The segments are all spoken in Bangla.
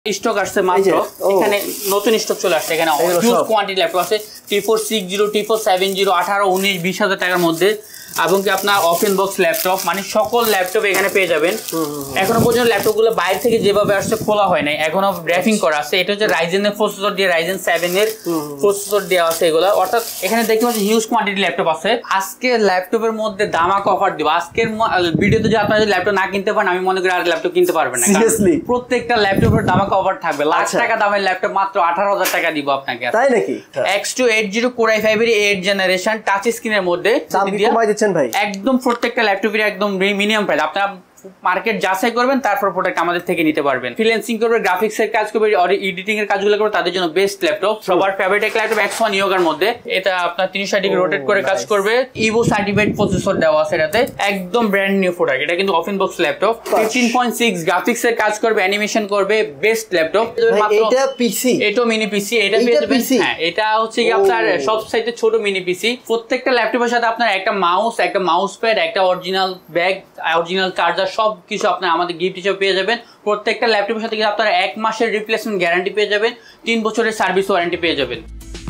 স্টক আসছে মাত্র এখানে নতুন স্টক চলে আসছে এখানে হিউজ কোয়ান্টিটি ল্যাপটপ আছে T460 T470 18 19 20,000 টাকার মধ্যে এবং কি আপনার ওপেন বক্স ল্যাপটপ মানে সকল ল্যাপটপ এখানে পেয়ে যাবেন এখনো পর্যন্ত ল্যাপটপগুলো বাইরে থেকে যেভাবে আসছে খোলা হয় নাই এখনো র‍্যাপিং করা আছে এটা হচ্ছে Ryzen এর প্রসেসর দিয়ে Ryzen 7 এর প্রসেসর দেওয়া আছে এগুলো অর্থাৎ এখানে দেখতে পাচ্ছেন হিউজ কোয়ান্টিটি ল্যাপটপ আছে আজকে ল্যাপটপের মধ্যে দামাক অফার দিব আজকের ভিডিওতে যে আপনারা ল্যাপটপ না কিনতে পারেন আমি মনে করি আর ল্যাপটপ কিনতে পারবেন না সিরিয়াসলি প্রত্যেকটা ল্যাপটপের দামাক অফার থাকবে লাখ টাকা দামের ল্যাপটপ মাত্র 18,000 টাকা দিব আপনাকে তাই নাকি X280 Core i5 এর 8 জেনারেশন টাচ স্ক্রিনের মধ্যে দাম কমাই দিচ্ছেন ভাই একদম প্রত্যেকটা ল্যাপটপের একদম মিনিমাম প্রাইস আপনারা মার্কেট যাচাই করবেন তারপর প্রোডাক্ট আমাদের থেকে নিতে পারবেন ফ্রিল্যান্সিং করবে গ্রাফিক্স এর কাজ করবে আর এডিটিং এর কাজগুলো করবে তাদের জন্য বেস্ট ল্যাপটপ সবার ফেভারিট এক ল্যাপটপ X1 ইয়োগার মধ্যে এটা আপনার 360 ডিগ্রি রোটেট করে কাজ করবে ইভো সার্টিফাইড প্রসেসর দেওয়া আছে এটাতে একদম ব্র্যান্ড নিউ প্রোডাক্ট এটা কিন্তু ওপেন বক্স ল্যাপটপ 15.6 গ্রাফিক্স এর কাজ করবে অ্যানিমেশন করবে বেস্ট ল্যাপটপ এটা পিসি এটা মিনি পিসি এটা পেয়ে যাবেন হ্যাঁ এটা হচ্ছে কি আপনার সব সাইজের ছোট মিনি পিসি প্রত্যেকটা ল্যাপটপের সাথে আপনার একটা মাউস প্যাড একটা অরিজিনাল ব্যাগ অরিজিনাল চার্জার সব কিছু আপনার আমাদের গিফট হিসেবে পেয়ে যাবেন প্রত্যেকটা ল্যাপটপের সাথে কিন্তু আপনারা 1 মাসের রিপ্লেসমেন্ট গ্যারান্টি পেয়ে যাবেন 3 বছরের সার্ভিস ওয়ারেন্টি পেয়ে যাবেন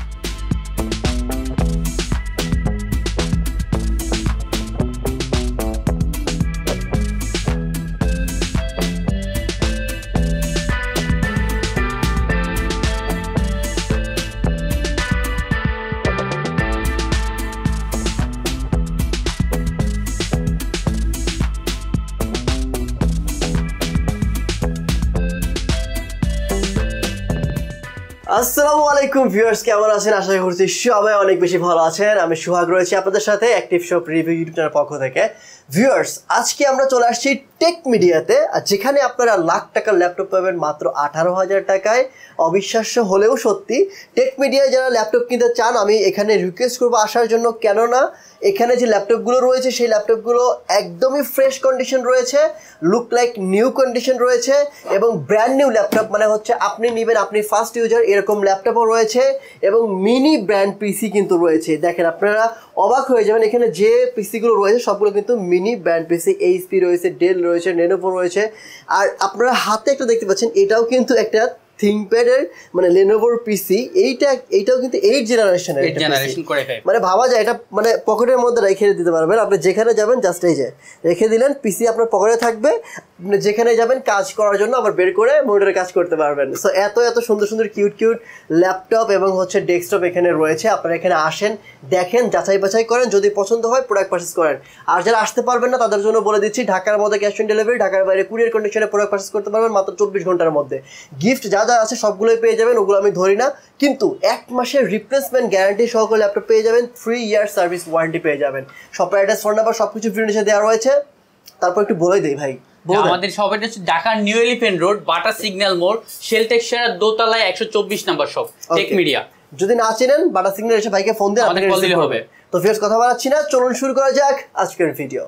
আসসালামু আলাইকুম ভিউয়ার্স কেমন আছেন আশা করছি সবাই অনেক বেশি ভালো আছেন আমি সোহাগ রয়েছি আপনাদের সাথে অ্যাক্টিভ শপ রিভিউ ইউটিউব চ্যানেলের পক্ষ থেকে ভিউয়ার্স আজকে আমরা চলে আসছি টেক মিডিয়াতে আর যেখানে আপনারা লাখ টাকার ল্যাপটপ পাবেন মাত্র 18,000 টাকায় অবিশ্বাস্য হলেও সত্যি টেক মিডিয়ায় যারা ল্যাপটপ কিনতে চান আমি এখানে রিকোয়েস্ট করবো আসার জন্য কেননা এখানে যে ল্যাপটপগুলো রয়েছে সেই ল্যাপটপগুলো একদমই ফ্রেশ কন্ডিশন রয়েছে লুক লাইক নিউ কন্ডিশন রয়েছে এবং ব্র্যান্ড নিউ ল্যাপটপ মানে হচ্ছে আপনি নেবেন আপনি ফার্স্ট ইউজার এরকম ল্যাপটপও রয়েছে এবং মিনি ব্র্যান্ড পিসি কিন্তু রয়েছে দেখেন আপনারা অবাক হয়ে যাবেন এখানে যে পিসিগুলো রয়েছে সবগুলো কিন্তু মিনি ব্র্যান্ড পিসি এইচপি রয়েছে ডেল রয়েছে লেনোভো রয়েছে আর আপনারা হাতে একটা দেখতে পাচ্ছেন এটাও কিন্তু একটা থিংকপ্যাডের মানে লেনোভোর পিসি এইটাও কিন্তু 8 জেনারেশনের মানে ভাবা যায় এটা মানে পকেটের মধ্যে রেখে দিতে পারবেন আপনি যেখানে যাবেন জাস্ট এই যে রেখে দিলেন পিসি আপনার পকেটে থাকবে আপনি যেখানে যাবেন কাজ করার জন্য আবার বের করে মনিটরে কাজ করতে পারবেন সো এত সুন্দর সুন্দর কিউট ল্যাপটপ এবং হচ্ছে ডেস্কটপ এখানে রয়েছে আপনারা এখানে আসেন দেখেন যাচাই বাছাই করেন যদি পছন্দ হয় প্রোডাক্ট পারচেজ করেন আর যারা আসতে পারবেন না তাদের জন্য বলে দিচ্ছি ঢাকার মধ্যে ক্যাশ অন ডেলিভারি ঢাকার বাইরে কুরিয়ার কন্ডিশনে প্রোডাক্ট পারচেজ করতে পারবেন মাত্র 24 ঘন্টার মধ্যে গিফট যা আছে সবগুলোই পেয়ে যাবেন ওগুলো আমি ধরি না কিন্তু 1 মাসের রিপ্লেসমেন্ট গ্যারান্টি সহ ল্যাপটপ পেয়ে যাবেন 3 ইয়ার সার্ভিস ওয়ারেন্টি পেয়ে যাবেন শপ অ্যাড্রেস ফোন নাম্বার সবকিছু ভিডিওতে দেওয়া রয়েছে তারপর একটু বলে দেই ভাই আমাদের shop address Dhaka new elephant road Bata signal মোড় শেলটেক সেরার দোতলায় 124 নম্বর শপ টেক মিডিয়া যদি না চেনেন বাটা সিগন্যাল এসে ভাইকে ফোন দেন আমাদের কল দিলে হবে তো ফেরস কথা বলাচ্ছি না চলুন শুরু করা যাক আজকের video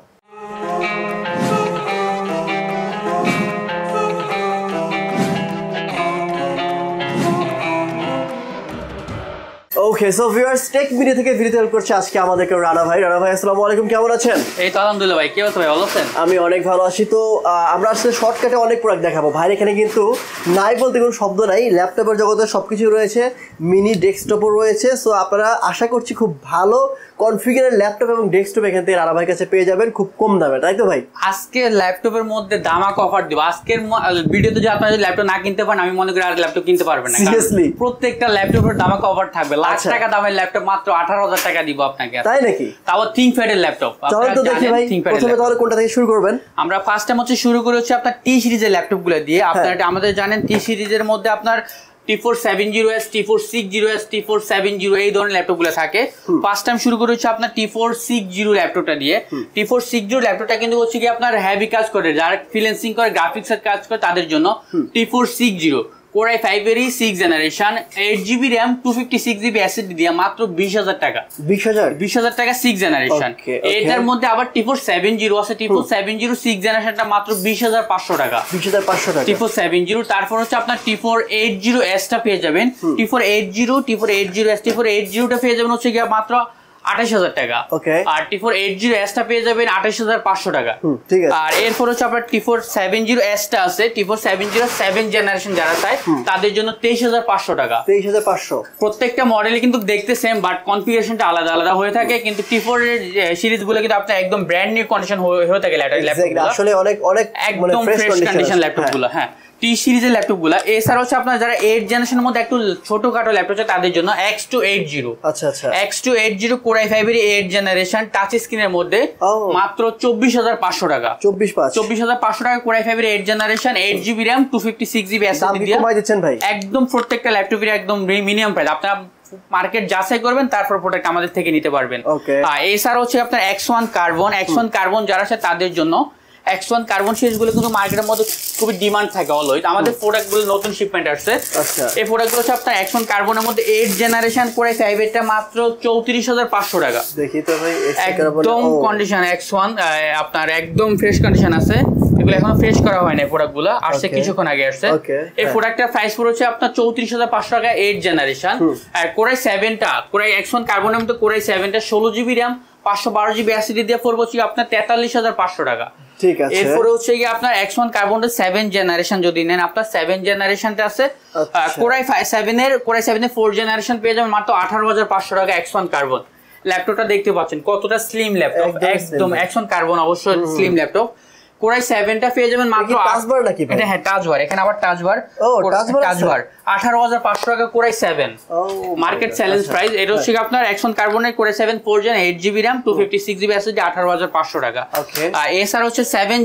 okay so viewers tech media থেকে ভিডিও হেল্প করছে আজকে আমাদেরকে রানা ভাই আসসালামু আলাইকুম কেমন আছেন এই তো আলহামদুলিল্লাহ ভাই কি অবস্থা ভাই ভালো আছেন আমি অনেক ভালো আছি তো আমরা আসলে শর্টকাটে অনেক প্রোডাক্ট দেখাবো ভাই এখানে কিন্তু নাই বলতে কোনো শব্দ নাই ল্যাপটপের জগতে সবকিছু রয়েছে মিনি ডেস্কটপও রয়েছে সো আপনারা আশা করছি খুব ভালো কনফিগারের ল্যাপটপ এবং ডেস্কটপ এখান থেকে রানা ভাইয়ের কাছে পেয়ে যাবেন খুব কম দামে তাই তো ভাই আজকে ল্যাপটপের মধ্যে দামাক অফার দিব আজকের ভিডিওতে যে আপনারা ল্যাপটপ না কিনতে পারেন আমি মনে করি আর ল্যাপটপ কিনতে পারবেন না সিরিয়াসলি প্রত্যেকটা ল্যাপটপের দামাক অফার থাকবে লাখ টাকা দামের ল্যাপটপ মাত্র 18,000 টাকা দিব আপনাকে তাই নাকি তাও থিংকপ্যাডের ল্যাপটপ চলো তো দেখি ভাই প্রথমে তাহলে কোনটা থেকে শুরু করবেন আমরা ফার্স্ট টাইম হচ্ছে শুরু করে হচ্ছে আপনার টি সিরিজের ল্যাপটপগুলো দিয়ে আপনারা আমাদের জানেন টি সিরিজের মধ্যে আপনার T470S T460S T470 এই ধরনের ল্যাপটপগুলো থাকে ফার্স্ট টাইম শুরু করে হচ্ছে আপনার T460 ল্যাপটপটা দিয়ে T460 ল্যাপটপটা কিন্তু হচ্ছে কি আপনার হেভি কাজ করে যারা ফ্রিল্যান্সিং করে গ্রাফিক্সের কাজ করে তাদের জন্য T460 Core i5 এর 6 generation 8GB RAM 256GB SSD দিয়ে মাত্র 20,000 টাকা 20,000 টাকা 6 জেনারেশন এটার মধ্যে আবার T470 আছে T470 6 জেনারেশনটা মাত্র 20,500 টাকা 20,500 টাকা T470 তারপর হচ্ছে আপনার T480S টা পেয়ে যাবেন T480S T480 টা পেয়ে যাবেন হচ্ছে কি মাত্র 28,000 টাকা। ওকে। আর T480S টা পেয়ে যাবেন 28,500 টাকা। ঠিক আছে। আর এরপর হচ্ছে আপনার T470S টা আছে, T470 7 জেনারেশন যারা চায় তাদের জন্য 23,500 টাকা। 23,500। প্রত্যেকটা মডেলই কিন্তু দেখতে সেম, বাট কনফিগারেশনটা আলাদা আলাদা হয়ে থাকে। কিন্তু T4 এর সিরিজগুলো কিন্তু আপনার একদম ব্র্যান্ড নিউ কন্ডিশন হয়ে থাকে ল্যাপটপগুলো, আসলে অনেক অনেক একদম ফ্রেশ কন্ডিশন ল্যাপটপগুলো। হ্যাঁ, টি সিরিজের ল্যাপটপগুলো। এছাড়া হচ্ছে আপনার যারা 8 জেনারেশনের মধ্যে একটু ছোটখাটো ল্যাপটপ আছে তাদের জন্য X280। আচ্ছা আচ্ছা। X280 Core i5 এর 8 জেনারেশন টাচ স্ক্রিনের মধ্যে মাত্র 24,500 টাকা। 24,500 টাকা Core i5 এর 8 generation, 8GB RAM 256GB SSD দিয়ে কমাই দিচ্ছেন ভাই। একদম প্রত্যেকটা ল্যাপটপের একদম মিনিমাম প্রাইস। আপনারা মার্কেট যাচাই করবেন, তারপর প্রোডাক্ট আমাদের থেকে নিতে পারবেন। এছাড়া হচ্ছে আপনার X1 কার্বন যারা আছে তাদের জন্য X1 কার্বন সিরিজগুলো কিন্তু মার্কেটের মধ্যে খুবই ডিমান্ড থাকে অলওয়েজ। আমাদের প্রোডাক্টগুলো নতুন শিপমেন্ট আসছে। আচ্ছা। এই প্রোডাক্টগুলো হচ্ছে আপনার X1 কার্বনের মধ্যে 8 জেনারেশন Core i5 এটা মাত্র 34,500 টাকা। দেখি তো ভাই একদম কন্ডিশন X1 আপনার একদম ফ্রেশ কন্ডিশন আছে। এগুলো এখনো ফ্রেশ করা হয় না, প্রোডাক্টগুলো আসছে কিছুক্ষণ আগে আসছে। এই প্রোডাক্টের প্রাইস পড়ছে আপনার 34,500 টাকা 8 জেনারেশন। আর Core i7টা X1 কার্বনের মধ্যে Core i7টা 16GB RAM 512GB SSD দিয়ে পড়বে আপনার 43,500 টাকা। ঠিক আছে। এরপরে হচ্ছে কি আপনার X1 কার্বনের 7 জেনারেশন যদি নেন, আপনার 7 জেনারেশনটা আছে Core i7 এর 4 জেনারেশন পেয়ে যাবেন মাত্র 18,500 টাকা X1 কার্বন। ল্যাপটপটা দেখতে পাচ্ছেন কতটা স্লিম ল্যাপটপ, একদম X1 কার্বন অবশ্যই স্লিম ল্যাপটপ। Core i7টা পেয়ে যাবেন মাত্র টাচ বার নাকি ভাই? হ্যাঁ, টাচ বার, এখানে আবার টাচ বার। টাচ বার 18,500 টাকা Core i7 market challenge price. এটা হচ্ছে আপনার X1 কার্বনের Core i7 4 gen 8GB RAM 256GB SSD 18,500 টাকা। এছাড়া হচ্ছে 7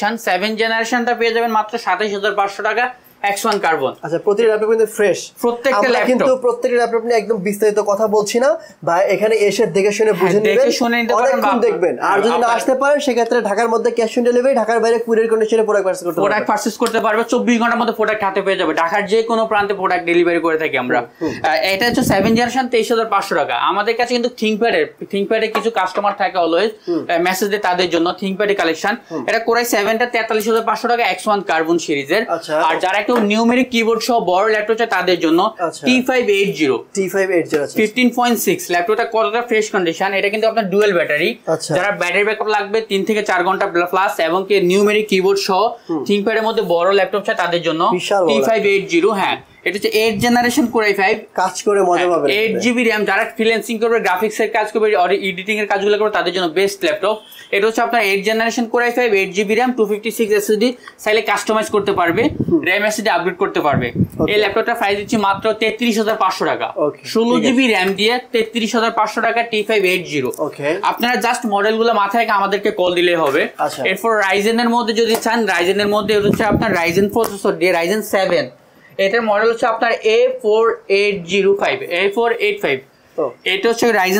জেনারেশনটা পেয়ে যাবেন মাত্র 27,500 টাকা X1 কার্বন। আচ্ছা, প্রতিটা ল্যাপটপ কিন্তু ফ্রেশ। প্রত্যেকটা ল্যাপটপ কিন্তু প্রত্যেকটা ল্যাপটপ নিয়ে একদম বিস্তারিত কথা বলছি না ভাই, এখানে এসে দেখে শুনে বুঝে নেবেন, অনেকক্ষণ দেখবেন। আর যদি না আসতে পারেন সেক্ষেত্রে ঢাকার মধ্যে ক্যাশ অন ডেলিভারি, ঢাকার বাইরে কুরিয়ার কন্ডিশনে প্রোডাক্ট পারচেজ করতে পারবে। 24 ঘন্টার মধ্যে প্রোডাক্ট হাতে পেয়ে যাবে। ঢাকার যে কোনো প্রান্তে প্রোডাক্ট ডেলিভারি করে থাকি আমরা। এটা হচ্ছে 7 জেনারেশন 23,500 টাকা। আমাদের কাছে কিন্তু থিংকপ্যাডের কিছু কাস্টমার থাকে অলওয়েজ, মেসেজ দেয় তাদের জন্য থিংকপ্যাডের কালেকশন। এটা Core i7টা 43,500 টাকা X1 কার্বন সিরিজের। আর যারা একটু নিউমেরিক কিবোর্ড সহ বড় ল্যাপটপ চায় তাদের জন্য T580 15.6 ল্যাপটপটা কতটা ফ্রেশ কন্ডিশন। এটা কিন্তু আপনার ডুয়াল ব্যাটারি, যারা ব্যাটারি ব্যাকআপ লাগবে 3 থেকে 4 ঘন্টা প্লাস এবং কি নিউমেরিক কিবোর্ড সহ থিংকপ্যাডের মধ্যে বড় ল্যাপটপ চায় তাদের জন্য T580। হ্যাঁ, এটা হচ্ছে 8 জেনারেশন Core i5, কাজ করে মজা পাবেন। 8GB RAM, যারা ফ্রিল্যান্সিং করবে, গ্রাফিক্স এর কাজ করবে, এডিটিং এর কাজগুলো করবে তাদের জন্য বেস্ট ল্যাপটপ। এটা হচ্ছে আপনার 8 generation Core i5 8GB RAM 256 SSD, চাইলে কাস্টমাইজ করতে পারবে, RAM SSD আপগ্রেড করতে পারবে। এই ল্যাপটপটা প্রাইস দিচ্ছি মাত্র 33,500 টাকা। 16GB RAM দিয়ে 33,500 টাকা T580। আপনারা জাস্ট মডেলগুলো মাথায় রেখে আমাদেরকে কল দিলেই হবে। এরপর Ryzen এর মধ্যে যদি চান, Ryzen এর মধ্যে হচ্ছে আপনার Ryzen প্রসেসর দিয়ে Ryzen 7, এটার মডেল হচ্ছে আপনার A4805। এটা হচ্ছে Ryzen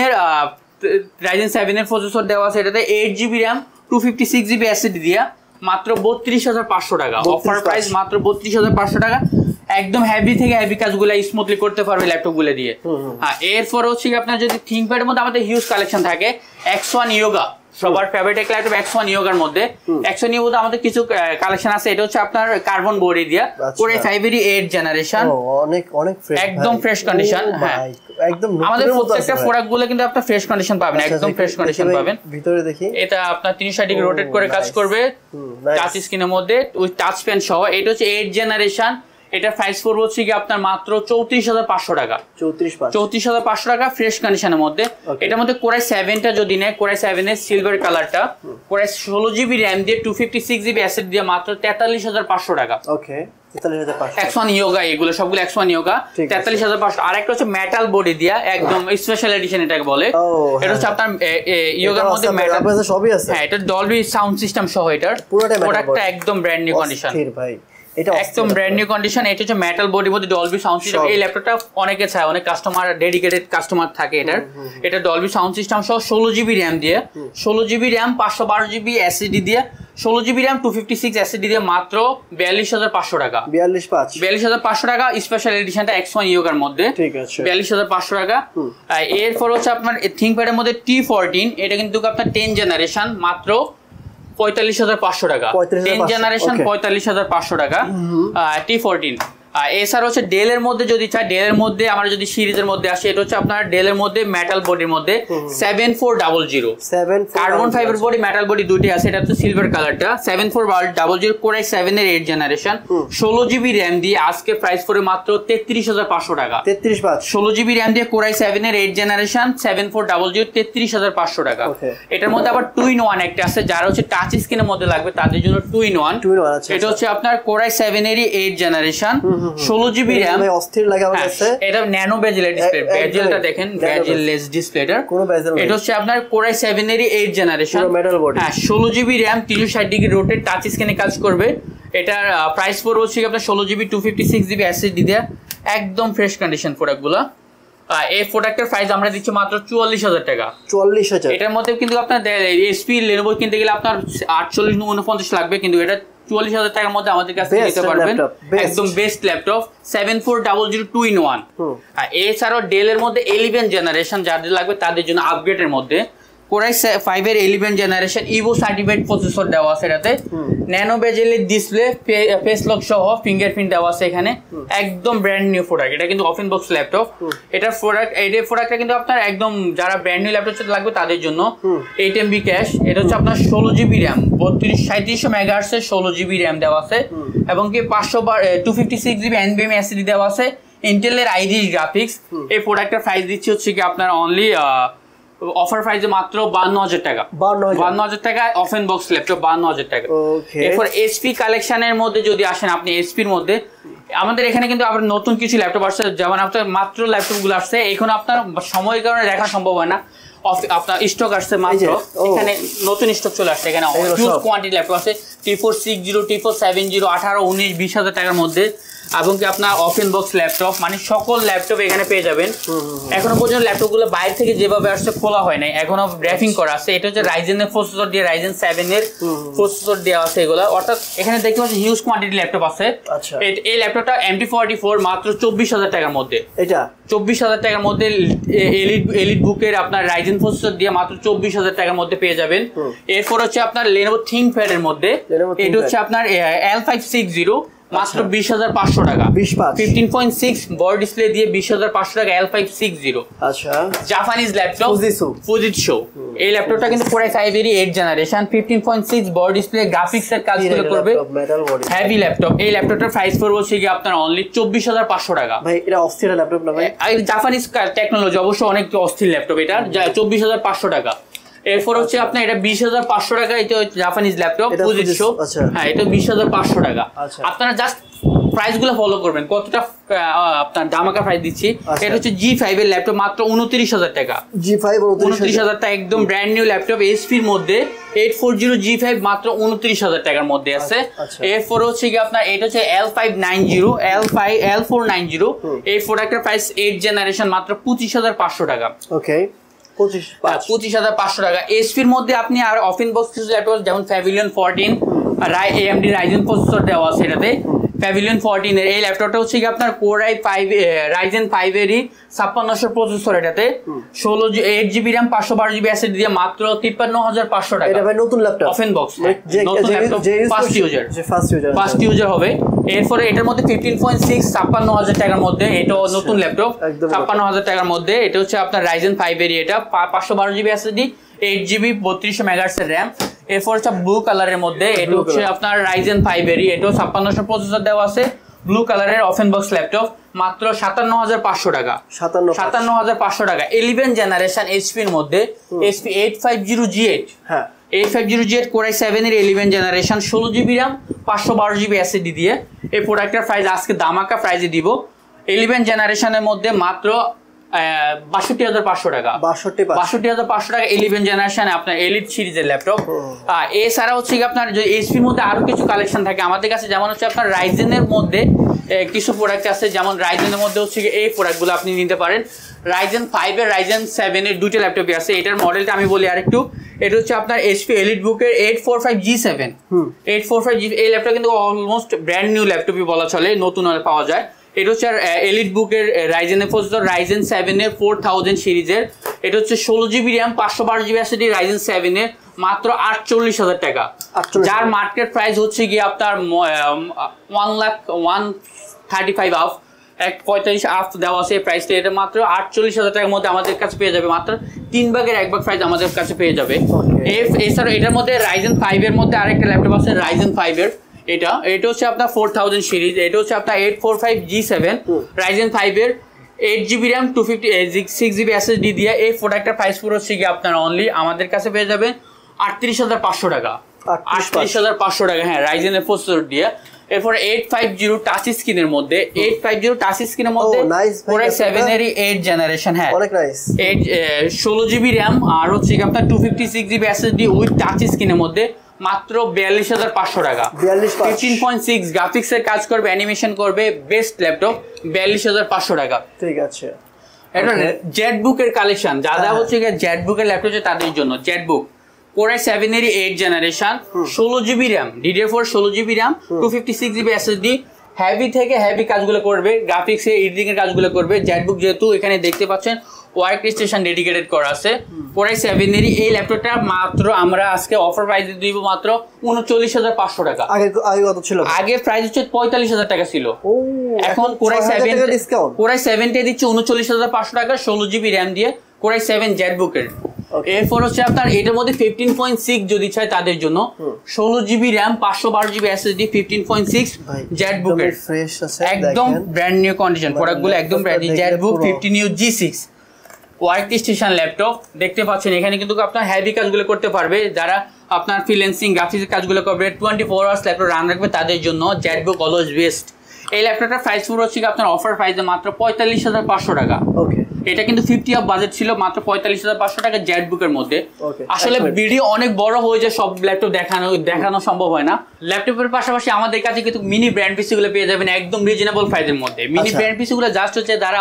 7 এর প্রসেসর দেওয়া আছে। এটাতে 8GB RAM 256GB SSD দিয়া মাত্র 32,500 টাকা। অফার প্রাইস মাত্র 32,500 টাকা। একদম হেভি থেকে হেভি কাজগুলো স্মুথলি করতে পারবে ল্যাপটপগুলো দিয়ে। হ্যাঁ, এরপর হচ্ছে আপনার যদি থিংকপ্যাডের মধ্যে আমাদের হিউজ কালেকশন থাকে, X1 Yoga সবার ফেভারিট একটা ল্যাপটপ X1 Yoga এর মধ্যে। X1 Yoga আমাদের কিছু কালেকশন আছে। এটা হচ্ছে আপনার কার্বন বডি দিয়া Core i5 এর 8 জেনারেশন, অনেক ফ্রেশ, একদম ফ্রেশ কন্ডিশন। হ্যাঁ, একদম আমাদের প্রত্যেকটা প্রোডাক্টগুলো কিন্তু আপনার ফ্রেশ কন্ডিশন পাবেন, একদম ফ্রেশ কন্ডিশন পাবেন। ভিতরে দেখি, এটা আপনার 360 ডিগ্রি রোটেট করে কাজ করবে টাচ স্ক্রিনের মধ্যে উইথ টাচ পেন সহ। এটা হচ্ছে 8 জেনারেশন। এটা প্রাইস পড়বে হচ্ছে কি আপনার মাত্র 34,500 টাকা। 34,500 টাকা ফ্রেশ কন্ডিশনের মধ্যে। এটার মধ্যে Core i7টা যদি নেয়, Core i7 এর সিলভার কালারটা, Core i16GB RAM দিয়ে 256GB SSD দিয়ে মাত্র 43,500 টাকা। ওকে, 43,500। X1 Yoga, এগুলো সবগুলো X1 Yoga 43,500। আর একটা হচ্ছে মেটাল বডি দিয়া, একদম স্পেশাল এডিশন এটাকে বলে। এটা হচ্ছে আপনার Yoga এর মধ্যে মেটাল সবই আছে। হ্যাঁ, এটা ডলবি সাউন্ড সিস্টেম সহ। এটার প্রোডাক্টটা একদম ব্র্যান্ড নিউ কন্ডিশন, এটা একদম ব্র্যান্ড নিউ কন্ডিশন। এটা হচ্ছে মেটাল বডির মধ্যে ডলবি সাউন্ড সিস্টেম। এই ল্যাপটপটা অনেকে চায়, অনেক কাস্টমার, ডেডিকেটেড কাস্টমার থাকে এটার। এটা ডলবি সাউন্ড সিস্টেম সহ 16GB RAM দিয়ে, 16GB RAM 512GB SSD দিয়ে, 16GB RAM 256 SSD দিয়ে মাত্র 42,500 টাকা। 42,500 টাকা স্পেশাল এডিশনটা X1 Yoga এর মধ্যে। ঠিক আছে, 42,500 টাকা। এরপর হচ্ছে আপনার থিংকপ্যাডের মধ্যে T14, এটা কিন্তু আপনার 10 জেনারেশন, মাত্র 45,500 টাকা। 10 জেনারেশন 45,500 টাকা T14। এছাড়া হচ্ছে ডেলের মধ্যে যদি চাই, ডেলের মধ্যে আমরা যদি সিরিজের মধ্যে আসি, এটা হচ্ছে আপনার ডেলের মধ্যে মেটাল বডির মধ্যে 7400 carbon fibre body metal body দুটি আছে। এটা হচ্ছে সিলভার কালারটা 7400 কোরাই 7 এর 8 জেনারেশন 16 জিবি র্যাম দিয়ে আজকে প্রাইস পড়ে মাত্র 33500 টাকা। 16 জিবি র্যাম দিয়ে কোরাই 7 এর 8 জেনারেশন 7400 33500 টাকা। এটার মধ্যে আবার 2-in-1 একটা আছে, যারা হচ্ছে টাচ স্ক্রিনের মধ্যে লাগবে তাদের জন্য 2-in-1। এটা হচ্ছে আপনার কোরাই 7 এর 8 জেনারেশন 16 জিবি র‍্যাম। অস্থির লাগে আমার কাছে। এটা ন্যানো বেজেলের ডিসপ্লে, বেজেলটা দেখেন, বেজেললেস ডিসপ্লেটা, কোনো বেজেল নেই। এটা হচ্ছে আপনার কোরাই 7 এর 8 জেনারেশন, হ্যাঁ 16 GB RAM 360 degree rotate touch স্ক্রিনে কাজ করবে। এটার প্রাইস পড়বে হচ্ছে আপনার 16 জিবি 256 জিবি এসএসডি দিয়ে, একদম ফ্রেশ কন্ডিশন প্রোডাক্টগুলো। এই প্রোডাক্টের প্রাইস আমরা দিচ্ছি মাত্র 44000 টাকা। 44000। এটার মধ্যে কিন্তু আপনার এসপি লেনোভো কিনতে গেলে আপনার 48-49 লাগবে, কিন্তু এটা 44000 টাকার মধ্যে আমাদের কাছে নিতে পারবেন। একদম বেস্ট ল্যাপটপ 7400 2-in-1। এছাড়াও ডেলের মধ্যে 11 জেনারেশন যাদের লাগবে তাদের জন্য আপগ্রেডের মধ্যে কোরাই 5 এর 11 জেনারেশন ইভো সার্টিফাইড প্রসেসর দেওয়া আছে এটাতে, ন্যানো বেজেলের ডিসপ্লে, ফেস লক সহ ফিঙ্গারপ্রিন্ট দেওয়া আছে এখানে, একদম ব্র্যান্ড নিউ প্রোডাক্ট। এটা কিন্তু ওপেন বক্স ল্যাপটপ। এটার প্রোডাক্টটা কিন্তু আপনার একদম যারা ব্র্যান্ড নিউ ল্যাপটপ লাগবে তাদের জন্য 8 MB ক্যাশ। এটা হচ্ছে আপনার 16 জিবি র্যাম 3700 মেগাহার্টজ এর 16 জিবি র্যাম দেওয়া আছে, এবং কি 256 জিবি NVMe SSD দেওয়া আছে, ইন্টেলের আইরিশ গ্রাফিক্স। এই প্রোডাক্টের প্রাইস দিচ্ছি হচ্ছে কি আপনার অনলি অফার প্রাইসে মাত্র 52000 টাকা। 52000 টাকা ওপেন বক্স ল্যাপটপ 52000 টাকা। এরপর এসপি কালেকশনের মধ্যে যদি আসেন আপনি, এসপির মধ্যে আমাদের এখানে কিন্তু আবার নতুন কিছু ল্যাপটপ আসছে, যেমন আপনার মাত্র ল্যাপটপগুলো আসছে, এখন আপনার সময়ের কারণে দেখা সম্ভব হয় না, আপনার স্টক আসছে মাত্র, এখানে নতুন স্টক চলে আসছে। এখানে হিউজ কোয়ান্টিটি ল্যাপটপ আছে, T460 T470 18 19 20000 টাকার মধ্যে, এবং কি আপনার ওপেন বক্স ল্যাপটপ, মানে সকল ল্যাপটপ এখানে পেয়ে যাবেন। এখনো পর্যন্ত ল্যাপটপগুলো বাইরে থেকে যেভাবে আসছে খোলা হয় নাই, এখনো র্যাপিং করা আছে। এটা হচ্ছে রাইজেনের প্রসেসর দিয়ে, রাইজেন 7 এর প্রসেসর দেওয়া আছে এগুলো, অর্থাৎ এখানে দেখতে পাচ্ছেন হিউজ কোয়ান্টিটি ল্যাপটপ আছে। এই ল্যাপটপটা MT44 মাত্র 24000 টাকার মধ্যে, এটা 24000 টাকার মধ্যে এলিট বুকের আপনার রাইজেন প্রসেসর দিয়ে মাত্র 24000 টাকার মধ্যে পেয়ে যাবেন। এরপর হচ্ছে আপনার লেনোভো থিংকপ্যাড এর মধ্যে, এটা হচ্ছে আপনার L560 মাত্র 20500 টাকা। 15.6 বড় ডিসপ্লে দিয়ে 20500 টাকা L560। আচ্ছা, জাপানিজ ল্যাপটপ ফুজিৎসু। এই ল্যাপটপটা কিন্তু কোরাই 5 এর 8 জেনারেশন 15.6 বড় ডিসপ্লে গ্রাফিক্স এর কাজগুলো করবে, হেভি ল্যাপটপ। এই ল্যাপটপটার প্রাইস পড়বে হচ্ছে কি আপনার অনলি 24500 টাকা। ভাই এটা অস্থির ল্যাপটপ না ভাই? জাপানিজ টেকনোলজি, অবশ্য অনেক অস্থির ল্যাপটপ, এটা 24500 টাকা। এরপর হচ্ছে আপনার এটা 20500 টাকা, এটা জাপানিজ ল্যাপটপ ফুজিৎসু, হ্যাঁ এটা 20500 টাকা। আপনারা জাস্ট প্রাইস গুলো ফলো করবেন, কতটা আপনার ধামাকা প্রাইস দিচ্ছি। এটা হচ্ছে G5 এর ল্যাপটপ মাত্র 29000 টাকা। G5 29000 টাকা, একদম ব্র্যান্ড নিউ ল্যাপটপ এসপির মধ্যে 840 G5 মাত্র 29000 টাকার মধ্যে আছে। এরপর হচ্ছে কি আপনার এটা হচ্ছে L490 এই প্রোডাক্টের প্রাইস 8 জেনারেশন মাত্র 25500 টাকা। ওকে, 25500 টাকা। এসপির মধ্যে আপনি আর ওপেন বক্স কিছু ল্যাপটপ যেমন প্যাভিলিয়ন 14 AMD রাইজেন প্রসেসর দেওয়া আছে এটাতে, প্যাভিলিয়ন 14 এর এই ল্যাপটপটা হচ্ছে কি আপনার কোরাই 5 রাইজেন 5 এরই 5600 প্রসেসর, এটাতে 8 জিবি র্যাম 512 জিবি এসএসডি দিয়ে মাত্র 53500 টাকা। এটা ভাই নতুন ল্যাপটপ, ওপেন বক্স নতুন ল্যাপটপ, ফার্স্ট ইউজার হবে। এরপরে এটার মধ্যে 15.6 56000 টাকার মধ্যে, এটাও নতুন ল্যাপটপ 56000 টাকার মধ্যে। এটা হচ্ছে আপনার রাইজেন 5 এর, এটা 512 জিবি এসএসডি 8 জিবি 3200 মেগাহার্টজ এর র‍্যাম। এরপর হচ্ছে ব্লু কালারের মধ্যে, এটা হচ্ছে আপনার রাইজেন 5 এর, এটাও 5600 প্রসেসর দেওয়া আছে, ব্লু কালারের ওপেন বক্স ল্যাপটপ মাত্র 57500 টাকা। 57500 টাকা। 11 জেনারেশন এইচপি এর মধ্যে, HP 850G8, হ্যাঁ 850G8 কোরাই 7 এর 11 generation 16 GB RAM 512 GB SSD দিয়ে এই প্রোডাক্টের প্রাইস আজকে দামাকা প্রাইসে দিব। 11 জেনারেশনের মধ্যে মাত্র 62500 টাকা। 62500 টাকা 11 জেনারেশনে আপনার এলিট সিরিজের ল্যাপটপ। এছাড়া হচ্ছে কি আপনার যদি এইচপির মধ্যে আরো কিছু কালেকশন থাকে আমাদের কাছে, যেমন হচ্ছে আপনার রাইজেনের মধ্যে কিছু প্রোডাক্ট আছে, যেমন রাইজেনের মধ্যে হচ্ছে এই প্রোডাক্টগুলো আপনি নিতে পারেন। রাইজেন 5 এর রাইজেন 7 এর দুটো ল্যাপটপই আছে। এটার মডেলটা আমি বলি আরেকটু, এটা হচ্ছে আপনার এইচপি এলিট বুকের 845G7। 845G এই ল্যাপটপ কিন্তু অলমোস্ট ব্র্যান্ড নিউ ল্যাপটপই বলা চলে, নতুন পাওয়া যায়। এটা হচ্ছে এলিট বুকের রাইজেনের প্রসেসর, রাইজেন 7 এর 4000 সিরিজের। এটা হচ্ছে 16 GB RAM 512 GB SSD Ryzen 7 এর, মাত্র 48000 টাকা, যার মার্কেট প্রাইস হচ্ছে গিয়ে আপনার 35 আপ 45 আপ দেওয়া আছে প্রাইসটা, এটা মাত্র 48,000 টাকার মধ্যে আমাদের কাছে পেয়ে যাবে, মাত্র 3 ভাগের 1 ভাগ প্রাইস আমাদের কাছে পেয়ে যাবে। এছাড়া এটার মধ্যে Ryzen 5 এর মধ্যে আরেকটা ল্যাপটপ আছে Ryzen 5 এর, এটা হচ্ছে আপনার 4000 সিরিজ, এটা হচ্ছে আপনার 845G7 Ryzen 5 এর 8GB RAM 256GB SSD দিয়ে এই প্রোডাক্টের প্রাইস পুরো হচ্ছে কি আপনার অনলি আমাদের কাছে পেয়ে যাবেন 38,500 টাকা। 38,500 টাকা, হ্যাঁ, Ryzen এর প্রসেসর দিয়ে। এরপর 850 টাচ স্ক্রিনের মধ্যে 850 টাচ স্ক্রিনের মধ্যে Core i7 এর 8 জেনারেশন, হ্যাঁ অনেক নাইস, 16GB RAM আর হচ্ছে কি আপনার 256GB SSD উইথ টাচ স্ক্রিনের মধ্যে মাত্র 42,500 টাকা। 15.6 গ্রাফিক্সের কাজ করবে, অ্যানিমেশন করবে, বেস্ট ল্যাপটপ 42,500 টাকা। ঠিক আছে। এটা জেটবুকের কালেকশন, যারা হচ্ছে কি জেটবুকের ল্যাপটপ আছে তাদের জন্য জেটবুক Core i7 এর 8 generation 16GB RAM DDR4 16GB RAM 256GB SSD, heavy থেকে হেভি কাজগুলো করবে, গ্রাফিক্সে এডিটিং এর কাজগুলো করবে। জেটবুক যেহেতু এখানে দেখতে পাচ্ছেন ওয়ার্ক স্টেশন ডেডিকেটেড করা আছে। Core i7 এর এই ল্যাপটপটা মাত্র আমরা আজকে অফার প্রাইসে দিব মাত্র 39,500 টাকা। আগে কত ছিল? আগে প্রাইস হচ্ছে 45,000 টাকা ছিল, এখন Core i7 টা দিচ্ছে 39,500 টাকা 16GB RAM দিয়ে Core i7 জেটবুকের। এরপর হচ্ছে আপনার এটার মধ্যে 15.6 যদি চাই তাদের জন্য 16GB RAM 512GB SSD 15.6 জেটবুকের একদম ব্র্যান্ড নিউ কন্ডিশন, প্রোডাক্টগুলো একদম brand new. ZBook 15U G6 workstation laptop দেখতে পাচ্ছেন, এখানে কিন্তু আপনার হেভি কাজগুলো করতে পারবে, যারা আপনার ফ্রিল্যান্সিং গ্রাফিক্সের কাজগুলো করবে 24 আওয়ার্স ল্যাপটপ রান রাখবে তাদের জন্য জেটবুক অলওয়েজ বেস্ট। এই ল্যাপটপটার প্রাইস পুরো হচ্ছে আপনার অফার প্রাইসে মাত্র 45,500 টাকা। এটা কিন্তু 50 আপ বাজেট ছিল, মাত্র 45,500 টাকা জেটবুকের মধ্যে। আসলে ভিডিও অনেক বড় হয়ে যায়, সব ল্যাপটপ দেখানো সম্ভব হয় না। ল্যাপটপের পাশাপাশি আমাদের কাছে কিন্তু মিনি ব্র্যান্ড পিসি গুলো পেয়ে যাবেন একদম রিজনেবল প্রাইসের মধ্যে। মিনি ব্র্যান্ড পিসি গুলো জাস্ট হচ্ছে যারা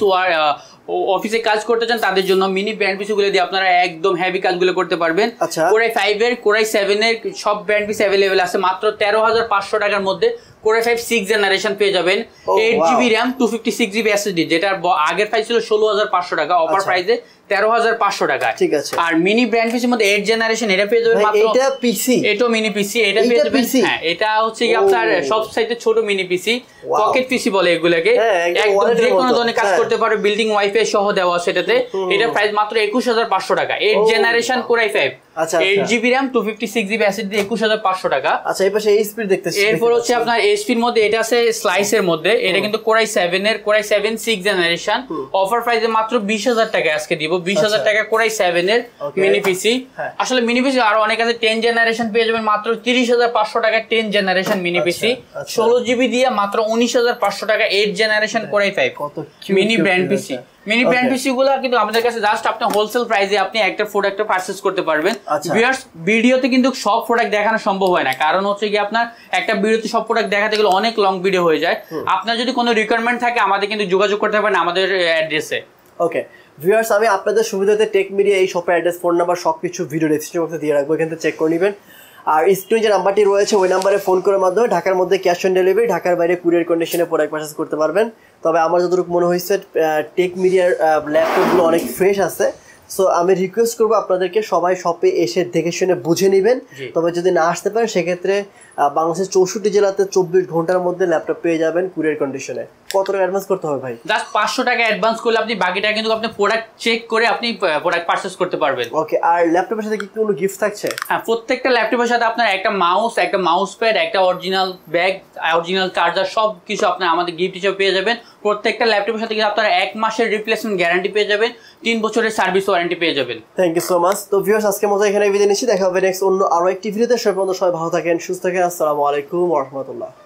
অফিসে কাজ করতে চান তাদের জন্য মিনি ব্র্যান্ড পিসি গুলো দিয়ে আপনারা একদম হেভি কাজগুলো করতে পারবেন। Core i5 এর Core i7 এর সব ব্র্যান্ড পিসি अवेलेबल আছে মাত্র 13,500 টাকার মধ্যে। Core i5 6 জেনারেশন পেয়ে যাবেন 8GB RAM 256GB SSD, যেটার আগের প্রাইস ছিল 16,500 টাকা, অফার প্রাইসে 13,500 টাকা। ঠিক আছে। আর মিনি ব্র্যান্ড পিসির মধ্যে 8 জেনারেশন এটা পেয়ে যাবেন মাত্র, এটা পিসি, এটা মিনি পিসি, এটা পেয়ে যাবেন, হ্যাঁ এটা হচ্ছে কি আপনার সবচাইতে ছোট মিনি পিসি, পকেট পিসি বলে এগুলোকে, একদম যে কোনো ধরনের কাজ করতে পারবে, বিল্ডিং ওয়াইফাই সহ দেওয়া আছে এটাতে। এটা প্রাইস মাত্র 21,500 টাকা, 8 generation Core i5 8GB RAM 256GB SSD 21,500 টাকা। আচ্ছা, এই পাশে HP দেখতেছি। এরপর হচ্ছে আপনার HP এর মধ্যে এটা আছে স্লাইসের মধ্যে, এটা কিন্তু Core i7 এর Core i7 6 জেনারেশন অফার প্রাইসে মাত্র 20,000 টাকা আজকে দিব। 20,000 টাকা Core i7 এর মিনি পিসি। আসলে মিনি পিসি আরো অনেক আছে, 10 জেনারেশন পেয়ে যাবেন মাত্র 30,500 টাকা 10 জেনারেশন মিনি পিসি, 16GB দিয়ে মাত্র 19,500 টাকা 8 generation Core i5 mini brand PC. Mini brand PC গুলো কিন্তু আমাদের কাছে জাস্ট আপনি হোলসেল প্রাইসে আপনি একটা প্রোডাক্ট পারচেজ করতে পারবেন। ভিউয়ার্স, ভিডিওতে কিন্তু সব প্রোডাক্ট দেখানো সম্ভব হয় না, কারণ হচ্ছে কি আপনার একটা ভিডিওতে সব প্রোডাক্ট দেখাতে গেলে অনেক লং ভিডিও হয়ে যায়। আপনার যদি কোনো রিকোয়ারমেন্ট থাকে আমাদের কিন্তু যোগাযোগ করতে পারেন আমাদের অ্যাড্রেসে। ওকে ভিউয়ার্স, আমি আপনাদের সুবিধাতে টেক মিডিয়া এই শপের অ্যাড্রেস, ফোন নাম্বার সবকিছু ভিডিও ডেসক্রিপশন বক্সে দিয়ে রাখবো, এখান থেকে চেক করে নেবেন। আর স্ক্রিনে যে নাম্বারটি রয়েছে ওই নাম্বারে ফোন করার মাধ্যমে ঢাকার মধ্যে ক্যাশ অন ডেলিভারি, ঢাকার বাইরে কুরিয়ার কন্ডিশনে প্রোডাক্ট পারচেজ করতে পারবেন। তবে আমার যতটুকু মনে হয়েছে টেক মিডিয়ার ল্যাপটপগুলো অনেক ফ্রেশ আছে, সো আমি রিকোয়েস্ট করবো আপনাদেরকে সবাই শপে এসে দেখে শুনে বুঝে নেবেন। তবে যদি না আসতে পারেন সেক্ষেত্রে বাংলাদেশের 64 জেলাতে 24 ঘন্টার মধ্যে ল্যাপটপ পেয়ে যাবেন কুরিয়ার কন্ডিশনে। কত টাকা অ্যাডভান্স করতে হবে ভাই? জাস্ট 500 টাকা অ্যাডভান্স করলে আপনি বাকিটা কিন্তু আপনি প্রোডাক্ট চেক করে আপনি প্রোডাক্ট পারচেজ করতে পারবেন। ওকে, আর ল্যাপটপের সাথে কি কোনো গিফট থাকছে? হ্যাঁ, প্রত্যেকটা ল্যাপটপের সাথে আপনার একটা মাউস প্যাড, একটা অরিজিনাল ব্যাগ, অরিজিনাল চার্জার সব কিছু আপনি আমাদের গিফট হিসেবে পেয়ে যাবেন। প্রত্যেকটা ল্যাপটপের সাথে কিন্তু আপনারা 1 মাসের রিপ্লেসমেন্ট গ্যারান্টি পেয়ে যাবেন, 3 বছরের সার্ভিস ওয়ারেন্টি পেয়ে যাবেন। Thank you so much. তো ভিউয়ার্স, আজকের মতো এখানে বিদায় নিচ্ছি, দেখা হবে নেক্সট অন্য আরো একটি ভিডিওতে। সবাই ভালো থাকেন, সুস্থ থাকেন। আসসালামু আলাইকুম ওয়া রাহমাতুল্লাহ।